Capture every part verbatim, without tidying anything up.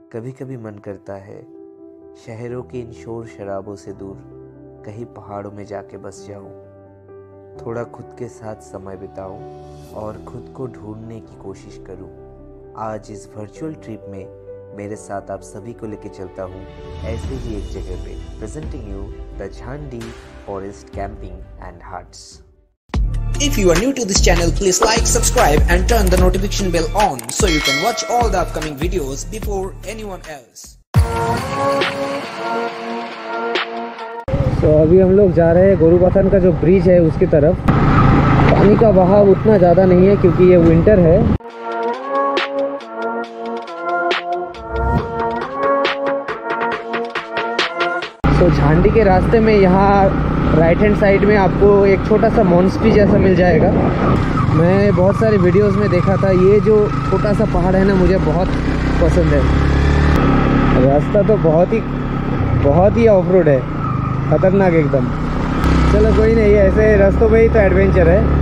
कभी कभी मन करता है शहरों के इन शोर शराबों से दूर कहीं पहाड़ों में जाके बस जाऊं, थोड़ा खुद के साथ समय बिताऊं और खुद को ढूंढने की कोशिश करूं। आज इस वर्चुअल ट्रिप में मेरे साथ आप सभी को लेके चलता हूं ऐसे ही एक जगह पे, presenting you the Jhandi forest camping and huts. If you are new to this channel, please like, subscribe and turn the notification bell on so you can watch all the upcoming videos before anyone else. तो अभी हम लोग जा रहे हैं गोरुबथान का जो bridge है उसकी तरफ। पानी का बहाव उतना ज़्यादा नहीं है क्योंकि ये विंटर है। तो झांडी के रास्ते में यहाँ राइट हैंड साइड में आपको एक छोटा सा मॉन्स्ट्री जैसा मिल जाएगा। मैं बहुत सारे वीडियोस में देखा था, ये जो छोटा सा पहाड़ है ना मुझे बहुत पसंद है। रास्ता तो बहुत ही बहुत ही ऑफ रोड है, खतरनाक एकदम। चलो कोई नहीं, ऐसे रास्तों में ही तो एडवेंचर है।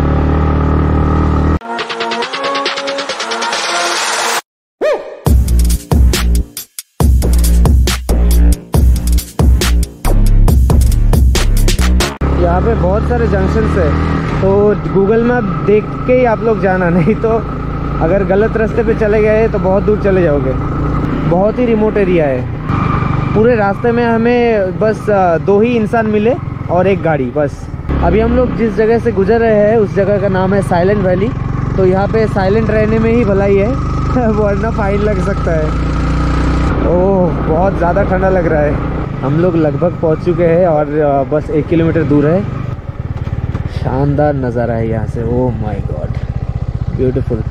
यहाँ पे बहुत सारे जंक्शंस है, तो गूगल मैप देख के ही आप लोग जाना, नहीं तो अगर गलत रास्ते पे चले गए तो बहुत दूर चले जाओगे। बहुत ही रिमोट एरिया है। पूरे रास्ते में हमें बस दो ही इंसान मिले और एक गाड़ी बस। अभी हम लोग जिस जगह से गुजर रहे हैं उस जगह का नाम है साइलेंट वैली। तो यहाँ पे साइलेंट रहने में ही भलाई है वरना फाइन लग सकता है। ओह बहुत ज़्यादा ठंडा लग रहा है। हम लोग लगभग पहुंच चुके हैं और बस एक किलोमीटर दूर है। शानदार नज़ारा है यहाँ से। Oh my God, beautiful.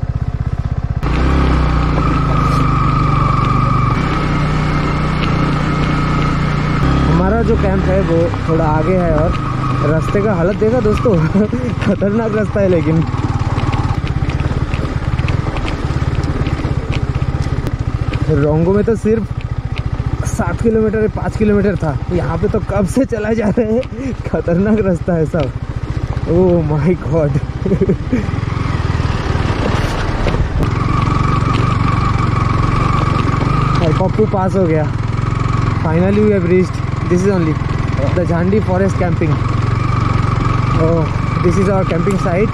हमारा जो कैंप है वो थोड़ा आगे है और रास्ते का हालत देखा दोस्तों खतरनाक रास्ता है। लेकिन रोंगो में तो सिर्फ सात किलोमीटर पाँच किलोमीटर था, यहाँ पे तो कब से चला जा रहे हैं। खतरनाक रास्ता है सब। ओह माय गॉड पप्पू पास हो गया। Finally we have reached. This is only the Jhandi forest camping. Oh this is our camping site.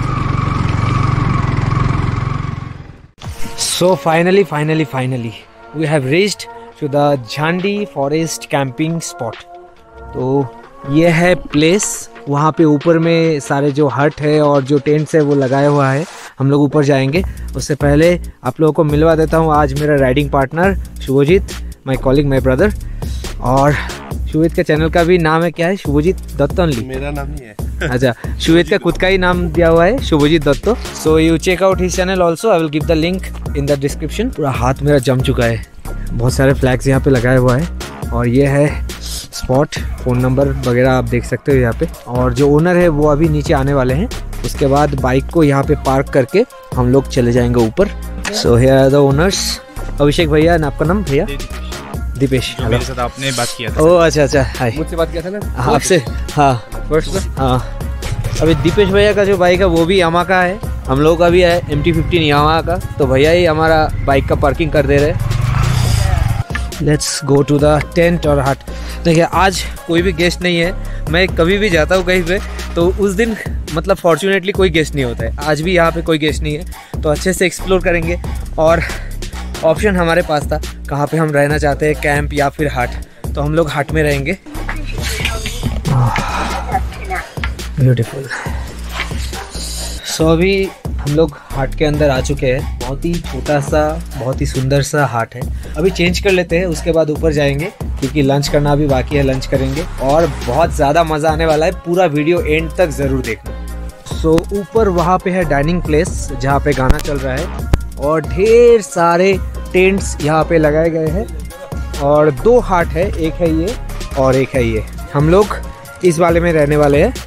So finally finally finally we have reached to the Jhandi forest camping spot. तो ये है place. वहाँ पे ऊपर में सारे जो हट है और जो टेंट्स है वो लगाया हुआ है। हम लोग ऊपर जाएंगे। उससे पहले आप लोगों को मिलवा देता हूँ आज मेरा riding partner Shubhajit, my colleague, my brother. और शुभजीत का चैनल का भी नाम है, क्या है? शुभजीत दत्तो ओनली। मेरा नाम ही है। अच्छा, शुभजीत का खुद का ही नाम दिया हुआ है, Shubhajit Dutta. So you check out his channel also. I will give the link in the description. पूरा हाथ मेरा जम चुका है। बहुत सारे फ्लैग्स यहाँ पे लगाया हुआ है और ये है स्पॉट। फ़ोन नंबर वगैरह आप देख सकते हो यहाँ पे। और जो ओनर है वो अभी नीचे आने वाले हैं। उसके बाद बाइक को यहाँ पे पार्क करके हम लोग चले जाएंगे ऊपर। So here are the owners. Abhishek भैया, आपका नाम भैया? दीपेश। मेरे साथ आपने बात किया था। ओह अच्छा अच्छा, हाय। मुझसे बात किया था ना आपसे? हाँ फर्स्ट में। हाँ, अभी दीपेश भैया का जो बाइक है वो भी यामाहा का है। हम लोग का भी है एम टी फिफ्टीन यामाहा का। तो भैया ही हमारा बाइक का पार्किंग कर दे रहे। Let's go to the tent और हट। देखिए आज कोई भी गेस्ट नहीं है। मैं कभी भी जाता हूँ कहीं पे तो उस दिन मतलब फॉर्चुनेटली कोई गेस्ट नहीं होता है। आज भी यहाँ पे कोई गेस्ट नहीं है, तो अच्छे से एक्सप्लोर करेंगे। और ऑप्शन हमारे पास था कहाँ पे हम रहना चाहते हैं, कैंप या फिर हट। तो हम लोग हट में रहेंगे। ब्यूटीफुल। सो अभी हम लोग हाट के अंदर आ चुके हैं। बहुत ही छोटा सा, बहुत ही सुंदर सा हाट है। अभी चेंज कर लेते हैं, उसके बाद ऊपर जाएंगे क्योंकि लंच करना भी बाकी है। लंच करेंगे और बहुत ज़्यादा मज़ा आने वाला है। पूरा वीडियो एंड तक ज़रूर देखना। सो ऊपर वहाँ पे है डाइनिंग प्लेस जहाँ पे गाना चल रहा है और ढेर सारे टेंट्स यहाँ पे लगाए गए हैं। और दो हाट है, एक है ये और एक है ये। हम लोग इस वाले में रहने वाले हैं।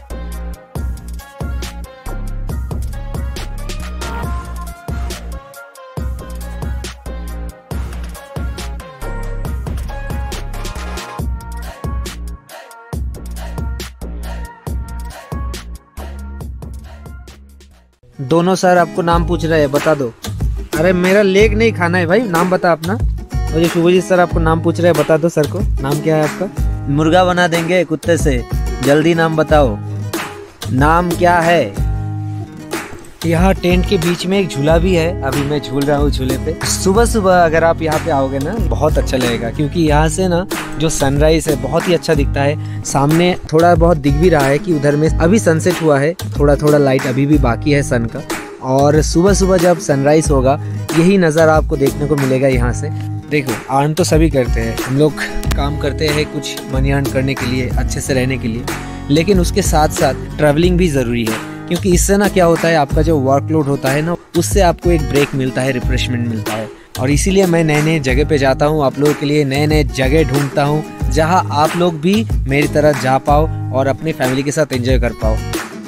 दोनों सर आपको नाम पूछ रहे हैं, बता दो। अरे मेरा लेग नहीं खाना है भाई, नाम बता अपना। और ये शुभजीत सर आपको नाम पूछ रहे हैं, बता दो सर को, नाम क्या है आपका? मुर्गा बना देंगे कुत्ते से, जल्दी नाम बताओ, नाम क्या है? यहाँ टेंट के बीच में एक झूला भी है, अभी मैं झूल रहा हूँ झूले पे। सुबह सुबह अगर आप यहाँ पे आओगे ना बहुत अच्छा लगेगा, क्योंकि यहाँ से ना जो सनराइज है बहुत ही अच्छा दिखता है। सामने थोड़ा बहुत दिख भी रहा है कि उधर में अभी सनसेट हुआ है, थोड़ा थोड़ा लाइट अभी भी बाकी है सन का। और सुबह सुबह जब सनराइज होगा यही नज़ारा आपको देखने को मिलेगा यहाँ से। देखो अर्न तो सभी करते हैं, हम लोग काम करते हैं कुछ मनी अर्न करने के लिए, अच्छे से रहने के लिए, लेकिन उसके साथ साथ ट्रैवलिंग भी ज़रूरी है, क्योंकि इससे ना क्या होता है, आपका जो वर्कलोड होता है ना उससे आपको एक ब्रेक मिलता है, रिफ्रेशमेंट मिलता है। और इसीलिए मैं नए नए जगह पे जाता हूँ, आप लोगों के लिए नए नए जगह ढूंढता हूँ जहाँ आप लोग भी मेरी तरह जा पाओ और अपनी फैमिली के साथ एंजॉय कर पाओ।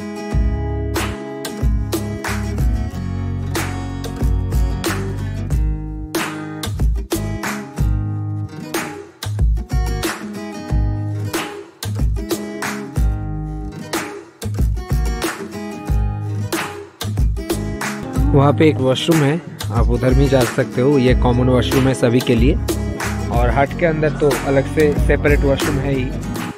वहाँ पे एक वॉशरूम है, आप उधर भी जा सकते हो, ये कॉमन वॉशरूम है सभी के लिए। और हट के अंदर तो अलग से सेपरेट वॉशरूम है ही।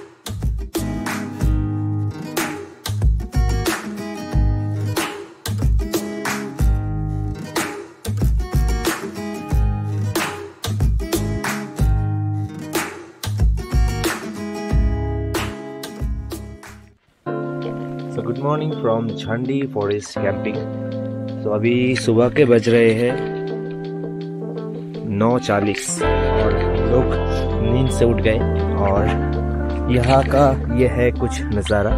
So good morning from Jhandi forest camping. तो अभी सुबह के बज रहे हैं नौ चालीस और हम लोग नींद से उठ गए और यहाँ का ये है कुछ नज़ारा।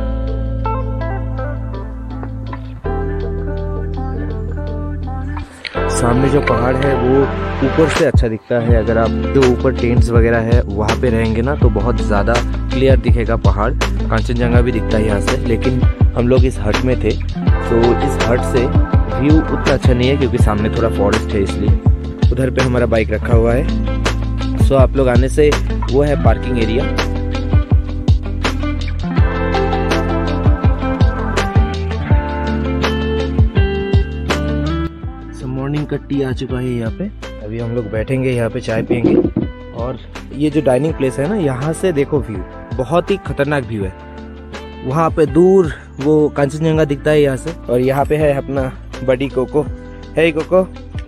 सामने जो पहाड़ है वो ऊपर से अच्छा दिखता है। अगर आप जो ऊपर टेंट्स वगैरह है वहाँ पे रहेंगे ना तो बहुत ज़्यादा क्लियर दिखेगा पहाड़। कांचनजंगा भी दिखता है यहाँ से, लेकिन हम लोग इस हट में थे तो इस हट से व्यू उतना अच्छा नहीं है क्योंकि सामने थोड़ा फॉरेस्ट है, इसलिए उधर पे हमारा बाइक रखा हुआ है। सो आप लोग आने से वो है पार्किंग एरिया। सो मॉर्निंग का टी आ चुका है यहाँ पे। अभी हम लोग बैठेंगे यहाँ पे, चाय पियेंगे। और ये जो डाइनिंग प्लेस है ना, यहाँ से देखो व्यू बहुत ही खतरनाक व्यू है। वहाँ पे दूर वो कांचनजंगा दिखता है यहाँ से। और यहाँ पे है अपना बड़ी कोको। है कोको।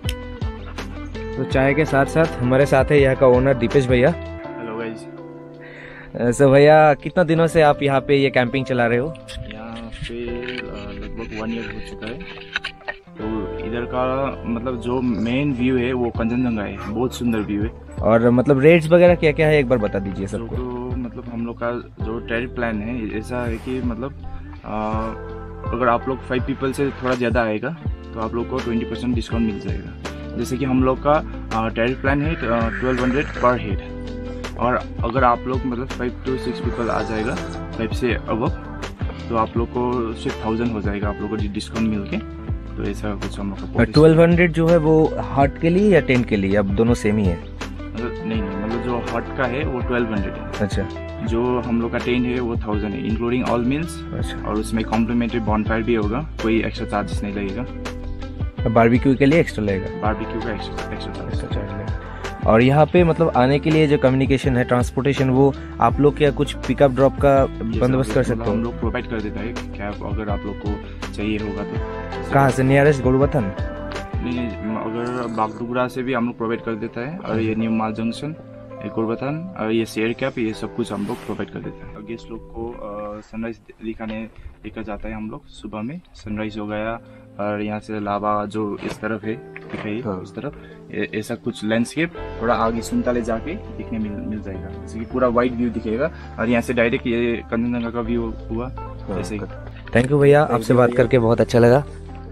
तो चाय के साथ साथ हमारे साथ है यहाँ का ओनर दीपेश भैया। Hello guys. सो भैया कितना दिनों से आप यहाँ पे ये कैंपिंग चला रहे हो? यहाँ पे लगभग वन ईयर हो चुका है। तो इधर का मतलब जो मेन व्यू है वो कांचनजंगा है, बहुत सुंदर व्यू है। और मतलब रेट्स वगैरह क्या क्या है एक बार बता दीजिए सबको। तो मतलब हम लोग का जो टैरिफ प्लान है ऐसा है कि मतलब आ, अगर आप लोग फाइव पीपल से थोड़ा ज़्यादा आएगा तो आप लोग को ट्वेंटी परसेंट डिस्काउंट मिल जाएगा। जैसे कि हम लोग का टैरिफ प्लान है ट्वेल्व हंड्रेड पर हेड। और अगर आप लोग मतलब फाइव टू सिक्स पीपल आ जाएगा फाइव से अबव तो आप लोग को सिर्फ थाउजेंड हो जाएगा आप लोग को डिस्काउंट मिल के। तो ऐसा कुछ हम लोग का ट्वेल्व हंड्रेड जो है वो हट के लिए या टेंट के लिए, अब दोनों सेम ही है? मतलब नहीं नहीं मतलब जो हट का है वो ट्वेल्व हंड्रेड है। अच्छा। जो हम लोग का टेंट है वो थाउजेंड है इंक्लूडिंग ऑल मील्स। अच्छा। और उसमें कॉम्प्लीमेंट्री बॉनफायर भी होगा, कोई एक्स्ट्रा चार्जेस नहीं लगेगा। बारबेक्यू के लिए एक्स्ट्रा लगेगा? बारबेक्यू का एक्स्ट्रा एक्स्ट्रा चार्ज लगेगा। और यहाँ पे मतलब आने के लिए जो कम्युनिकेशन है, ट्रांसपोर्टेशन, वो आप लोग क्या कुछ पिकअप ड्रॉप का बंदोबस्त कर सकते हो? हम लोग प्रोवाइड कर देता है कैब, अगर आप लोग को चाहिए होगा तो। कहाँ से? नियरेस्ट गोरुबथान? नहीं, अगर बागडोगरा से भी हम लोग प्रोवाइड कर देता है। और ये न्यू माल जंक्शन, गोरुबथान, और ये शेयर कैप, ये सब कुछ हम लोग प्रोवाइड कर देते हैं। गेस्ट लोग को सनराइज दिखाने लेकर जाता है हम लोग। सुबह में सनराइज हो गया और यहाँ से लावा जो इस तरफ है दिखाई, हाँ। उस तरफ ऐसा कुछ लैंडस्केप थोड़ा आगे सुनताले जाके दिखने मिल मिल जाएगा। जैसे कि पूरा वाइड व्यू दिखेगा और यहाँ से डायरेक्ट ये कांचनजंगा का व्यू हुआ। ऐसे ही। थैंक यू भैया, आपसे बात करके बहुत अच्छा लगा।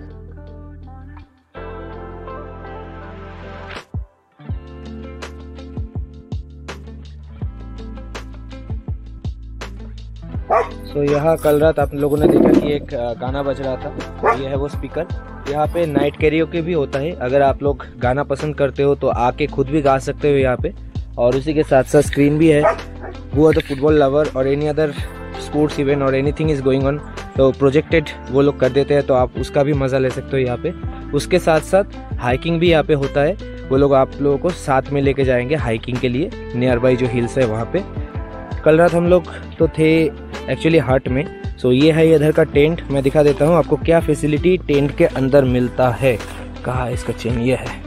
तो यहाँ कल रात आप लोगों ने देखा कि एक गाना बज रहा था, ये है वो स्पीकर। यहाँ पे नाइट कैरियोके भी होता है। अगर आप लोग गाना पसंद करते हो तो आके खुद भी गा सकते हो यहाँ पे। और उसी के साथ साथ स्क्रीन भी है। वो तो फुटबॉल लवर और एनी अदर स्पोर्ट्स इवेंट और एनीथिंग इज गोइंग ऑन तो प्रोजेक्टेड वो लोग कर देते हैं, तो आप उसका भी मज़ा ले सकते हो यहाँ पे। उसके साथ साथ हाइकिंग भी यहाँ पे होता है। वो लोग आप लोगों को साथ में लेके जाएंगे हाइकिंग के लिए, नियर बाई जो हिल्स है वहाँ पे। कल रात हम लोग तो थे एक्चुअली हट में। सो ये है इधर का टेंट, मैं दिखा देता हूँ आपको क्या फैसिलिटी टेंट के अंदर मिलता है। कहाँ इसका चेन, ये है।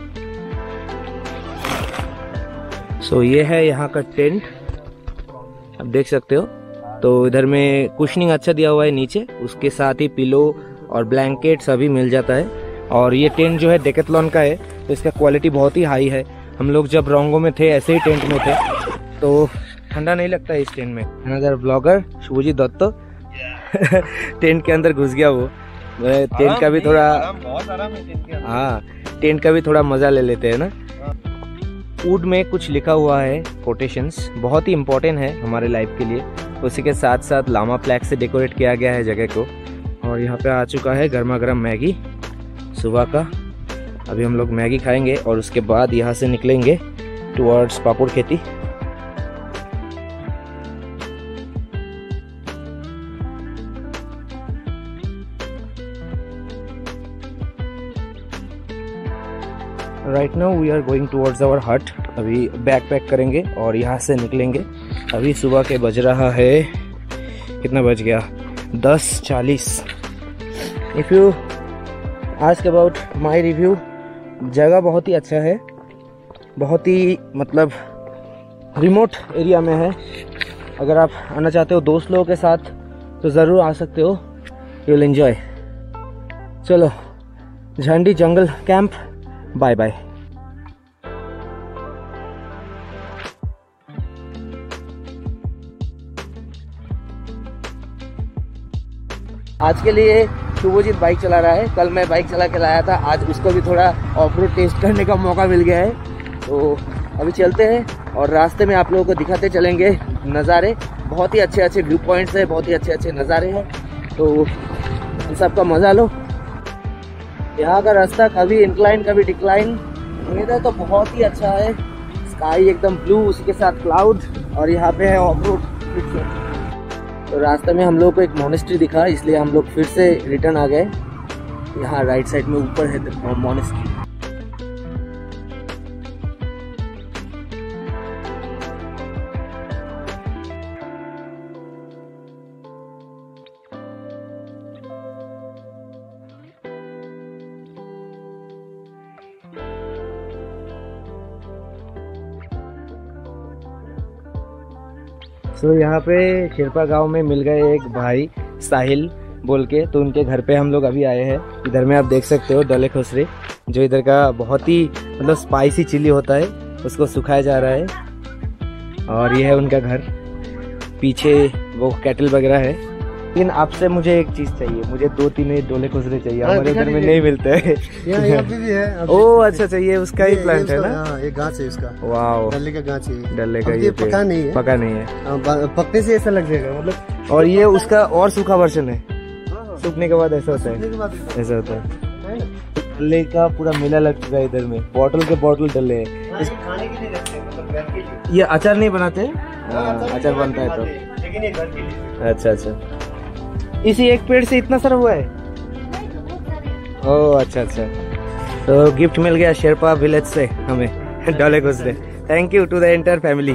सो ये है यहाँ का टेंट, आप देख सकते हो। तो इधर में कुशनिंग अच्छा दिया हुआ है नीचे, उसके साथ ही पिलो और ब्लैंकेट सभी मिल जाता है। और ये टेंट जो है डेकेथलॉन का है, तो इसका क्वालिटी बहुत ही हाई है। हम लोग जब रोंगो में थे ऐसे ही टेंट में थे, तो ठंडा नहीं लगता है इस टेंट में। Another blogger Shubhajit Dutta tent के अंदर घुस गया वो। टेंट का भी थोड़ा हाँ टेंट का भी थोड़ा मजा ले लेते हैं ना। वुड में कुछ लिखा हुआ है कोटेशंस, बहुत ही इम्पोर्टेंट है हमारे लाइफ के लिए। उसी के साथ साथ लामा फ्लैग से डेकोरेट किया गया है जगह को। और यहाँ पे आ चुका है गर्मा गर्म मैगी सुबह का। अभी हम लोग मैगी खाएंगे और उसके बाद यहाँ से निकलेंगे towards Papar Kheti. Right now we are going towards our hut. अभी बैग पैक करेंगे और यहाँ से निकलेंगे। अभी सुबह के बज रहा है, कितना बज गया, दस चालीस। If you ask about my review, जगह बहुत ही अच्छा है, बहुत ही मतलब रिमोट एरिया में है। अगर आप आना चाहते हो दोस्त लोगों के साथ तो ज़रूर आ सकते हो, यू विल एंजॉय। चलो झंडी जंगल कैंप, बाय बाय। आज के लिए शुभजीत बाइक चला रहा है, कल मैं बाइक चला के लाया था, आज उसको भी थोड़ा ऑफ रोड टेस्ट करने का मौका मिल गया है। तो अभी चलते हैं और रास्ते में आप लोगों को दिखाते चलेंगे नज़ारे। बहुत ही अच्छे अच्छे व्यू पॉइंट्स है, बहुत ही अच्छे अच्छे नज़ारे हैं, तो इन सब का मज़ा लो। यहाँ का रास्ता कभी इंक्लाइन कभी डिक्लाइन, इधर तो बहुत ही अच्छा है। स्काई एकदम ब्लू, उसी के साथ क्लाउड, और यहाँ पे है ऑफ रोड। तो रास्ते में हम लोग को एक मोनेस्ट्री दिखा, इसलिए हम लोग फिर से रिटर्न आ गए। यहाँ राइट साइड में ऊपर है मोनेस्ट्री। तो so, यहाँ पे शेरपा गांव में मिल गए एक भाई साहिल बोल के, तो उनके घर पे हम लोग अभी आए हैं। इधर में आप देख सकते हो डले खुसरे, जो इधर का बहुत ही मतलब स्पाइसी चिली होता है, उसको सुखाया जा रहा है। और ये है उनका घर, पीछे वो कैटल वगैरह है। लेकिन आपसे मुझे एक चीज चाहिए, मुझे दो तीन डोले खुसरे चाहिए, हमारे इधर में नहीं मिलते हैं। यहाँ पे भी है। ओह अच्छा अच्छा, ये उसका ही प्लांट है ना? एक गाछ है इसका। वाओ, डल्ले का गाछ है। डल्ले का, ये पका नहीं है, पका नहीं है, पकने से ऐसा लग जाएगा मतलब। और ये उसका और सूखा वर्जन है, सूखने के बाद ऐसा होता है, ऐसा होता है। डल्ले का पूरा मेला लग चुका है इधर में, बॉटल के बॉटल डल्ले है। खाने के लिए रखते हैं, मतलब घर के लिए। ये अचार नहीं बनाते? अचार बनता है तो, लेकिन ये घर के लिए। अच्छा अच्छा, इसी एक पेड़ से इतना सारा हुआ है? ओह अच्छा अच्छा, तो गिफ्ट मिल गया शेरपा विलेज से हमें डले खुसरे। Thank you to the entire family.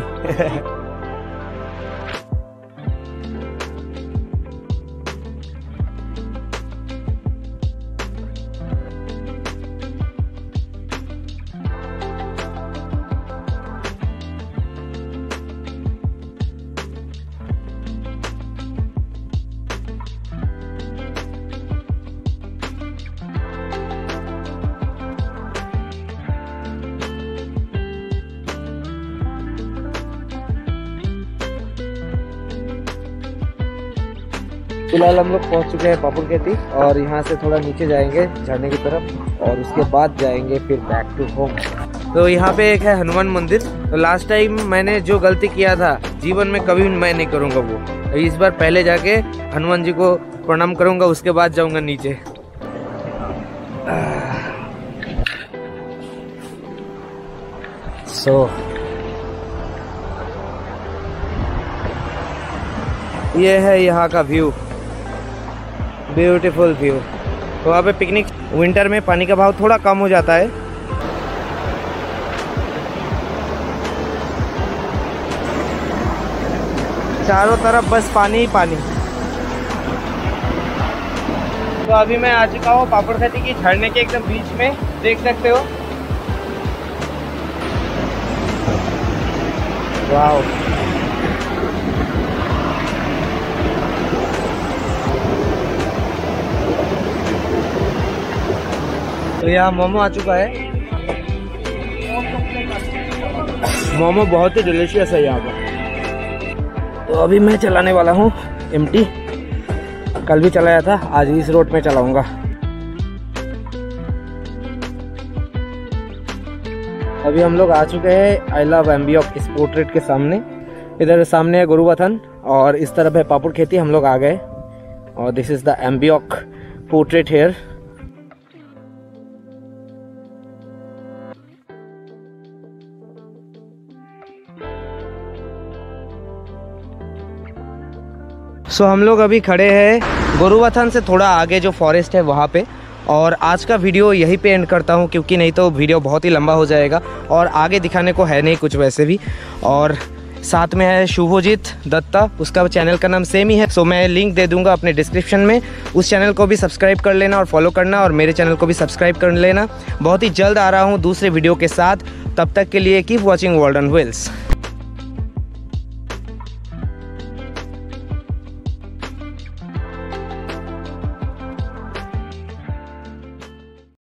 फिलहाल हम लोग पहुंच चुके हैं पापुड़ खेती, और यहाँ से थोड़ा नीचे जाएंगे झरने की तरफ, और उसके बाद जाएंगे फिर बैक टू होम। तो यहाँ पे एक है हनुमान मंदिर। तो लास्ट टाइम मैंने जो गलती किया था जीवन में कभी मैं नहीं करूँगा वो, तो इस बार पहले जाके हनुमान जी को प्रणाम करूँगा, उसके बाद जाऊँगा नीचे। सो so, ये है यहाँ का व्यू, ब्यूटीफुल व्यू। तो वहाँ पे पिकनिक, विंटर में पानी का भाव थोड़ा कम हो जाता है। चारों तरफ बस पानी ही पानी। तो अभी मैं आ चुका हूँ पापड़ खेती की झरने के एकदम बीच में, देख सकते हो। वाओ, तो यहाँ मोमो आ चुका है। मोमो बहुत ही डिलीशियस है यहाँ पर। तो अभी मैं चलाने वाला हूँ एमटी, कल भी चलाया था, आज इस रोड में चलाऊंगा। अभी हम लोग आ चुके हैं आई लव एम्बियोक इस पोर्ट्रेट के सामने। इधर सामने है गुरुवथन और इस तरफ है पापड़ खेती। हम लोग आ गए और दिस इज द एम्बियोक पोर्ट्रेट हेयर। सो so, हम लोग अभी खड़े हैं गुरुवथन से थोड़ा आगे जो फॉरेस्ट है वहाँ पे, और आज का वीडियो यहीं पे एंड करता हूँ क्योंकि नहीं तो वीडियो बहुत ही लंबा हो जाएगा और आगे दिखाने को है नहीं कुछ वैसे भी। और साथ में है शुभजीत दत्ता, उसका चैनल का नाम सेम ही है। सो so, मैं लिंक दे दूंगा अपने डिस्क्रिप्शन में, उस चैनल को भी सब्सक्राइब कर लेना और फॉलो करना, और मेरे चैनल को भी सब्सक्राइब कर लेना। बहुत ही जल्द आ रहा हूँ दूसरे वीडियो के साथ, तब तक के लिए keep watching World on wheels.